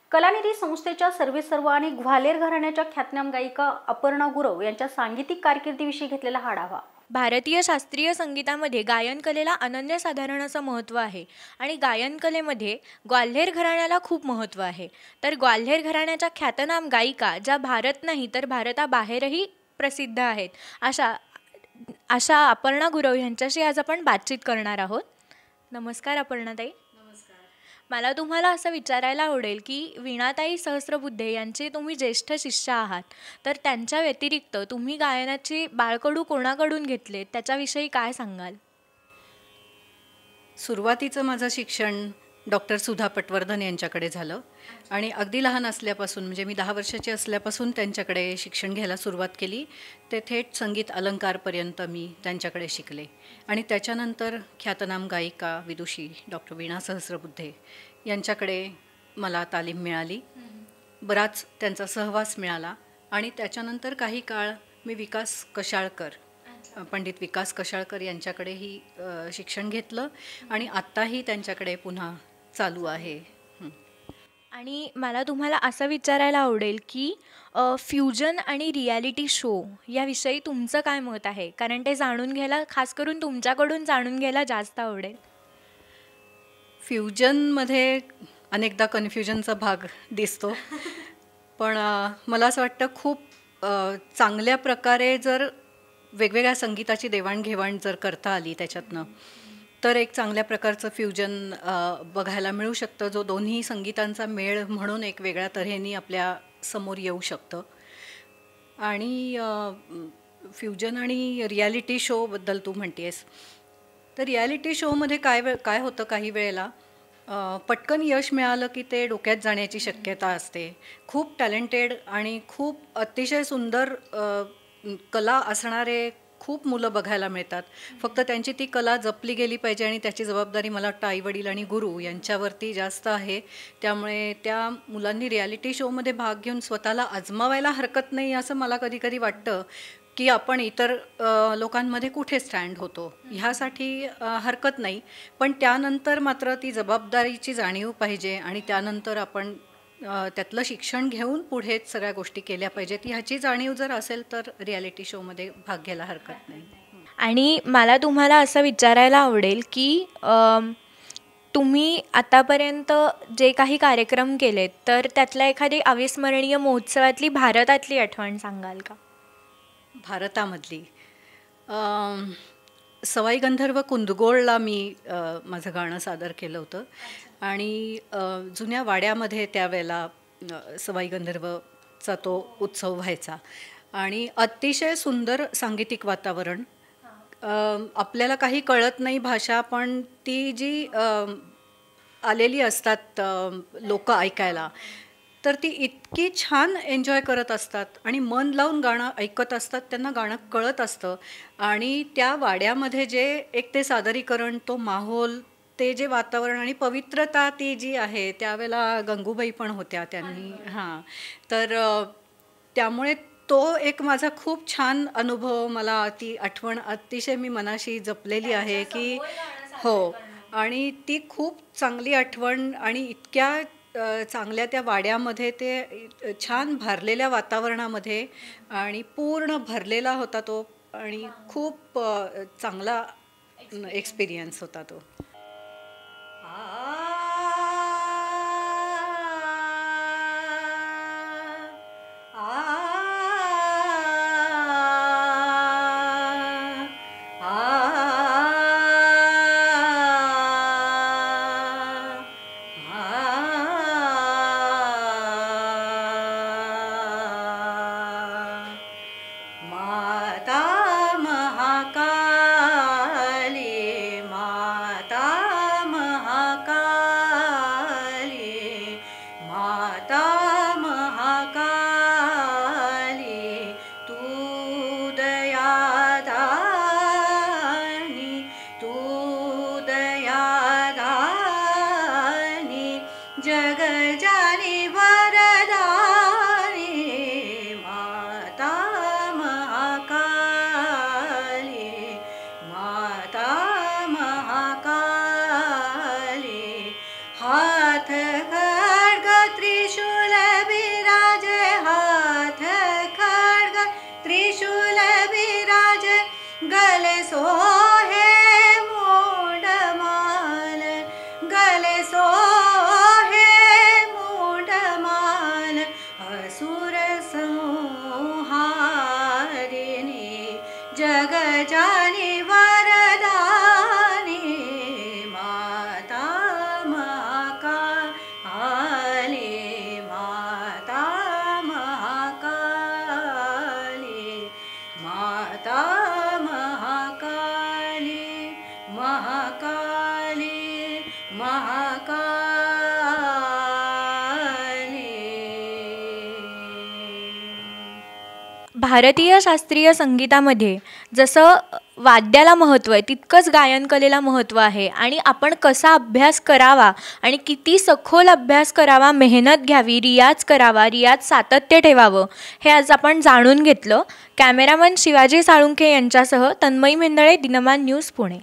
कलानिधी संस्थेच्या सर्वेसर्वा आणि ग्वाल्हेर घराण्याच्या ख्यातनाम गायिका अपर्णा गुरव यांच्या सांगीतिक कारकिर्दीविषयी घेतलेला हा आढावा। भारतीय शास्त्रीय संगीतामध्ये गायन कलेला अनन्यसाधारण असं महत्त्व आहे आणि गायन कलेमध्ये ग्वाल्हेर घराण्याला खूप महत्त्व आहे। तर ग्वाल्हेर घराण्याच्या ख्यातनाम गायिका ज्या भारत नाही तर भारताबाहेरही प्रसिद्ध आहेत अशा अपर्णा गुरव यांच्याशी आज आपण बातचीत करणार आहोत। नमस्कार अपर्णाताई। मला तुम्हाला असं विचारायला आवडेल की वीणाताई सहस्रबुद्धे यांचे तुम्ही ज्येष्ठ शिष्य आहात, तर त्यांच्या व्यतिरिक्त तुम्ही गायनाची बाळकडू कोणाकडून घेतले त्याच्याविषयी काय सांगाल? सुरुवातीचं माझं शिक्षण डॉक्टर सुधा पटवर्धन यांच्याकडे झालं आणि अगदी लहान असल्यापासून म्हणजे मी 10 वर्षाची असल्यापासून त्यांच्याकडे शिक्षण घ्यायला सुरुवात केली। ते थेट संगीत अलंकारपर्यंत मी त्यांच्याकडे शिकले आणि त्याच्यानंतर ख्यातनाम गायिका विदुषी डॉक्टर वीणा सहस्रबुद्धे यांच्याकडे मला तालीम मिळाली, बराच त्यांचा सहवास मिळाला आणि त्याच्यानंतर काही काळ मी विकास कशाळकर पंडित विकास कशाळकर यांच्याकडेही शिक्षण घेतलं आणि आत्ताही त्यांच्याकडे पुन्हा चालू आहे। आणि मला तुम्हाला असं विचारायला आवडेल की फ्युजन आणि रियालिटी शो याविषयी तुमचं काय मत आहे, कारण ते जाणून घ्यायला, खास करून तुमच्याकडून जाणून घ्यायला जास्त आवडेल। फ्युजनमध्ये अनेकदा कन्फ्युजनचा भाग दिसतो, पण मला असं वाटतं खूप चांगल्या प्रकारे जर वेगवेगळ्या संगीताची देवाणघेवाण जर करता आली त्याच्यातनं तर एक चांगल्या प्रकारचं फ्युजन बघायला मिळू शकतं, जो दोन्ही संगीतांचा मेळ म्हणून एक वेगळ्या तऱ्हेने आपल्या समोर येऊ शकतं। आणि फ्युजन आणि रियालिटी शोबद्दल तू म्हणतेस, तर रियालिटी शोमध्ये काय होतं, काही वेळेला पटकन यश मिळालं की ते डोक्यात जाण्याची शक्यता असते। खूप टॅलेंटेड आणि खूप अतिशय सुंदर कला असणारे खूप मुलं बघायला मिळतात, फक्त त्यांची ती कला जपली गेली पाहिजे आणि त्याची जबाबदारी मला वाटतं आईवडील आणि गुरु यांच्यावरती जास्त आहे। त्यामुळे त्या मुलांनी रियालिटी शोमध्ये भाग घेऊन स्वतःला आजमावायला हरकत नाही असं मला कधी कधी वाटतं की आपण इतर लोकांमध्ये कुठे स्टँड होतो ह्यासाठी हरकत नाही, पण त्यानंतर मात्र ती जबाबदारीची जाणीव पाहिजे आणि त्यानंतर आपण त्यातलं शिक्षण घेऊन पुढे सगळ्या गोष्टी केल्या पाहिजेत। ह्याची जाणीव जर असेल तर रियालिटी शोमध्ये भाग घ्यायला हरकत नाही। आणि मला तुम्हाला असं विचारायला आवडेल की तुम्ही आतापर्यंत जे काही कार्यक्रम केलेत तर त्यातल्या एखादी अविस्मरणीय महोत्सवातली भारतातली आठवण सांगाल का? भारतामधली सवाई गंधर्व कुंदगोळला मी माझं गाणं सादर केलं होतं आणि जुन्या वाड्यामध्ये त्यावेळेला सवाई गंधर्वचा तो उत्सव व्हायचा आणि अतिशय सुंदर सांगीतिक वातावरण। आपल्याला काही कळत नाही भाषा, पण ती जी आलेली असतात लोक ऐकायला, तर ती इतकी छान एन्जॉय करत असतात आणि मन लावून गाणं ऐकत असतात, त्यांना गाणं कळत असतं आणि त्या वाड्यामध्ये जे एक ते सादरीकरण, तो माहोल, ते जे वातावरण आणि पवित्रता ती जी आहे, त्यावेळेला गंगूबाई पण होत्या त्यांनी तर त्यामुळे तो एक माझा खूप छान अनुभव, मला ती आठवण अतिशय मी मनाशी जपलेली आहे की हो, आणि ती खूप चांगली आठवण आणि इतक्या चांगल्या त्या वाड्यामध्ये ते छान भरलेल्या वातावरणामध्ये आणि पूर्ण भरलेला होता तो आणि खूप चांगला एक्सपिरियन्स होता तो। हाथ खड्ग त्रिशूल भारतीय शास्त्रीय संगीतामध्ये जसं वाद्याला महत्त्व आहे तितकंच गायन कलेला महत्त्व आहे आणि आपण कसा अभ्यास करावा आणि किती सखोल अभ्यास करावा, मेहनत घ्यावी, रियाज करावा, रियाज सातत्य ठेवावं हे आज आपण जाणून घेतलं. कॅमेरामन शिवाजी साळुंखे यांच्यासह तन्मयी मेंदळे, दिनमान न्यूज, पुणे.